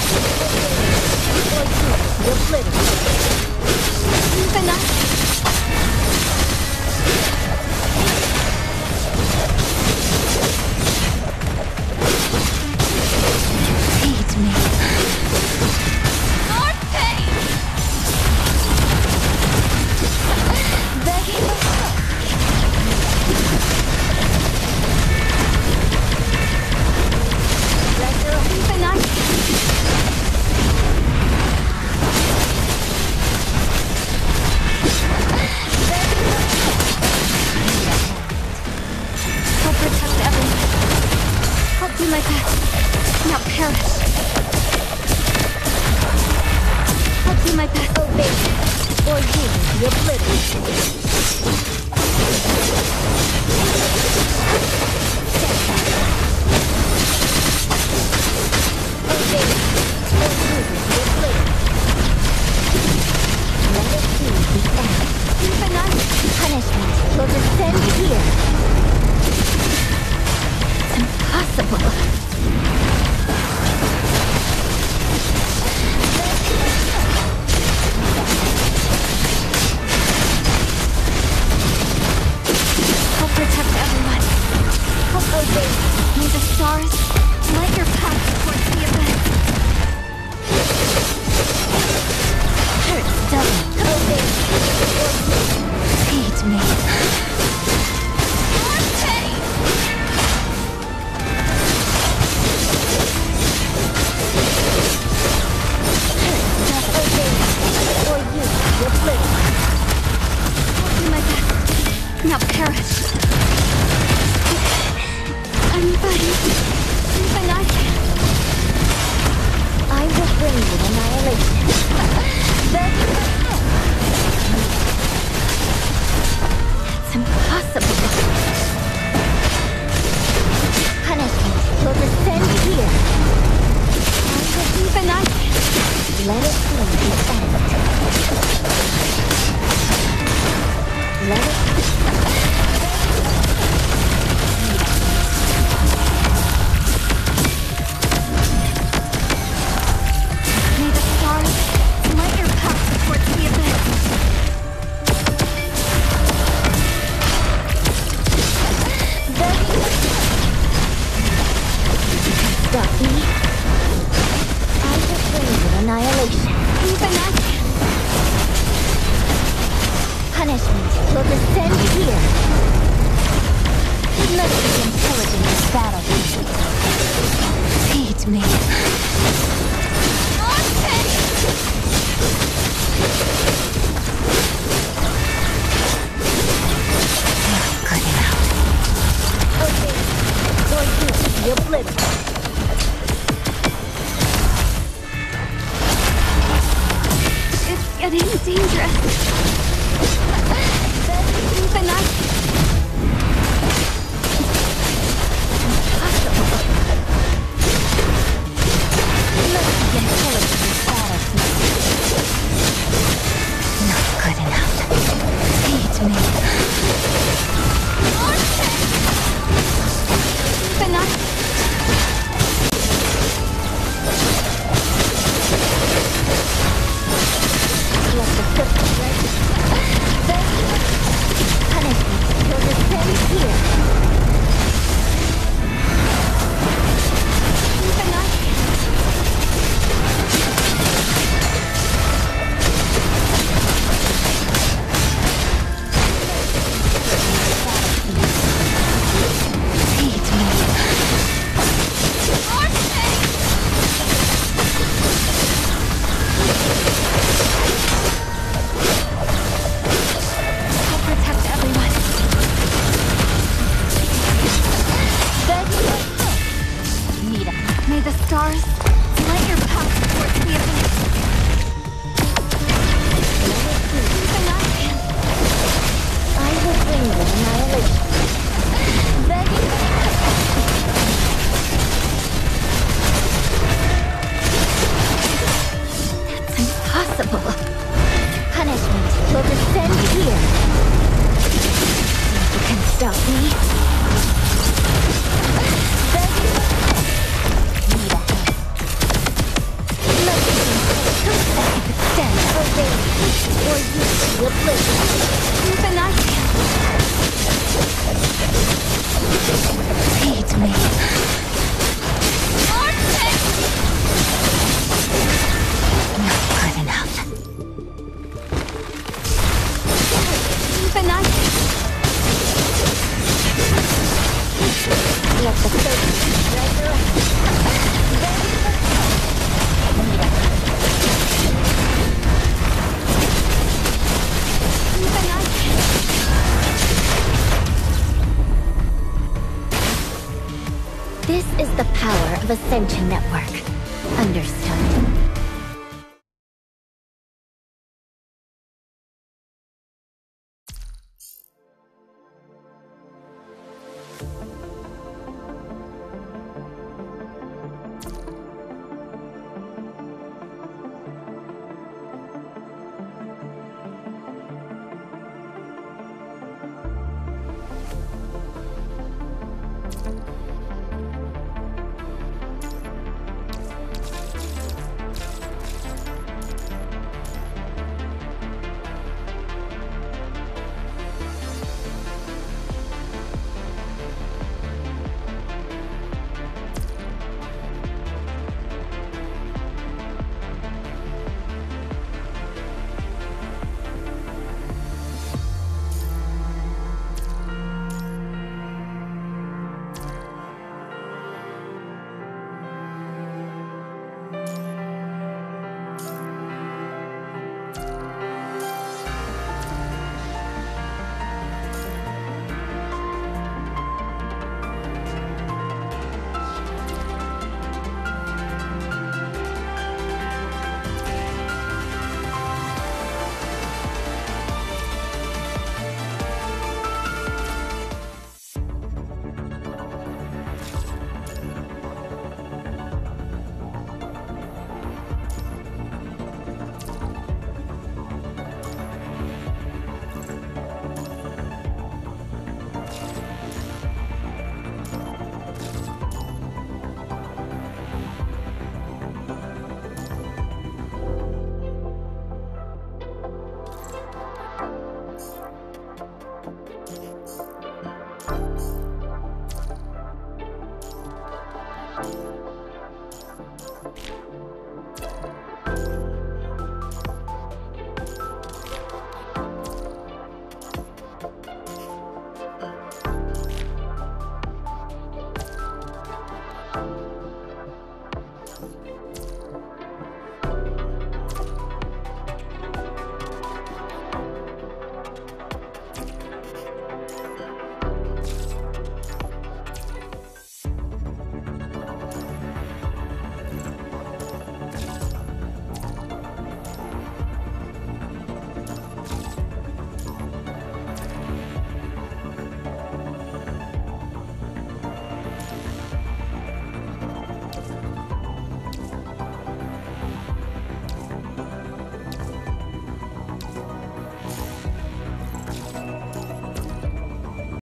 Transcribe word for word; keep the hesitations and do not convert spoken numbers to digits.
You're obliterated. Infinite. Feed me. More pain. Begging for help. Pressure infinite. I'll protect everyone. I'll do my best. Not perish. I'll do my best. Obey me, or you will be obliterated. Obey me, or you will be obliterated. Let it be the end. Infinite punishment will descend here. It's impossible. I'll protect everyone. I'll obey. May the stars light your path towards the abyss. Hurts double. Obey. Feed me. More pain. Hurts double. Obey. Or you will live. I'll do my best. Not perish. I'm ready. Infinite. I will bring you annihilation. Then it's impossible. Punishment will descend here. I will infinite. Let it be the end. Let it be. May the stars light your path towards the abyss. Stop me. I will bring you annihilation. Infinite. Punishment will descend here. Let's be intelligent in battle. Feed me. More pain. Not good enough. Okay, or you will be obliterated. It's getting dangerous. Infinite. Impossible. Let's be intelligent in battle. Not good enough. Feed me. More pain. Infinite. Let the foot right. Punishment will descend here. Infinite. Feed me. More pain. I'll protect everyone. Nita, may the stars light your path towards the abyss. Infinite. I will bring you annihilation. Begging. That's impossible. Punishment will descend here. You can stop me. Begging. Need a hand. Ascension Network. Understood. you